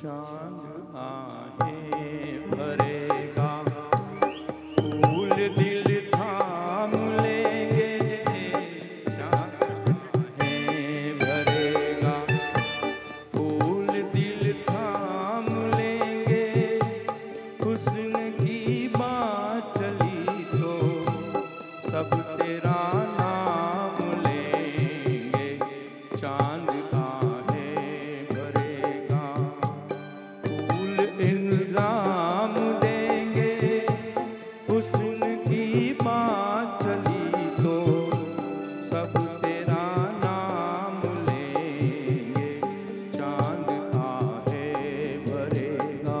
चांद आहे भरेगा, फूल दिल थाम लेंगे। चांद आहे भरेगा, फूल दिल थाम लेंगे। हुस्न की बात चली तो सब तेरा नाम लेंगे। चांद इल्जाम देंगे, हुस्न की बात चली तो सब तेरा नाम लेंगे। चांद आहे भरेगा।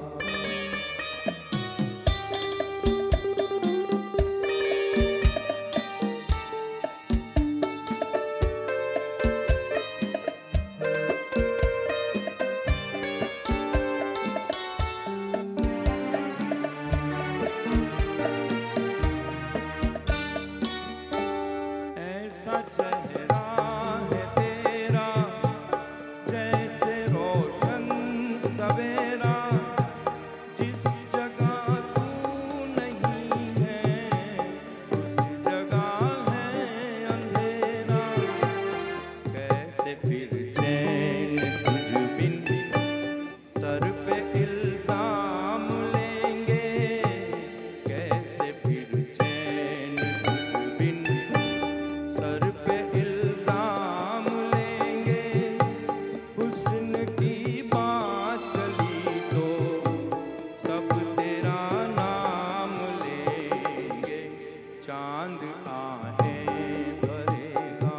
चेहरा है तेरा जैसे रोशन सवेरा, जिस जगह तू नहीं है उस जगह है अंधेरा। कैसे फिर चैन तुझ बिन सर पे इल्जाम लेंगे। कैसे फिर चैन तुझ बिन सर पे इल्जाम लेंगे। हुस्न की बात चली तो सब तेरा नाम लेंगे। चांद आहे भरेगा।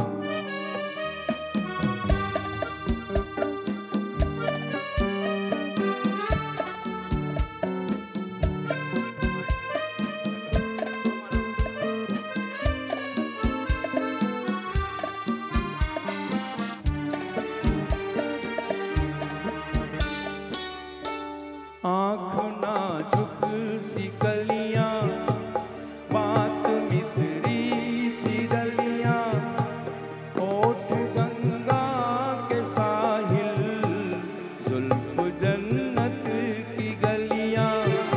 आँख नाजुक सी कलियां, बात मिसरी सी गलियां। होठ गंगा के साहिल, जुल्फ जन्नत की गलियां।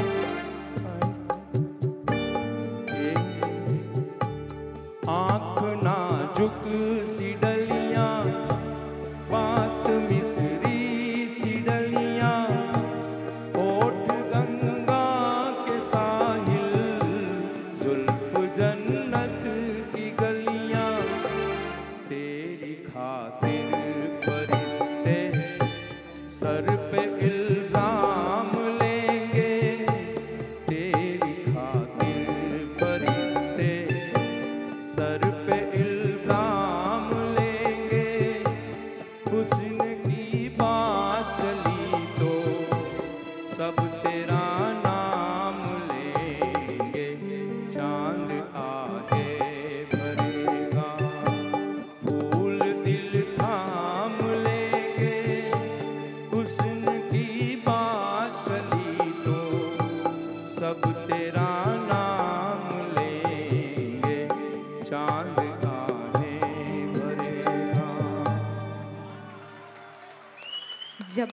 आँख नाजुक सी डलियां, बात मिसरी सी डलियां। जन्नत की गलियां, तेरी खातिर फरिश्ते सर पे इल्जाम लेंगे। तेरी खातिर फरिश्ते सर पे इल्जाम लेंगे। हुस्न की बात चली तो सब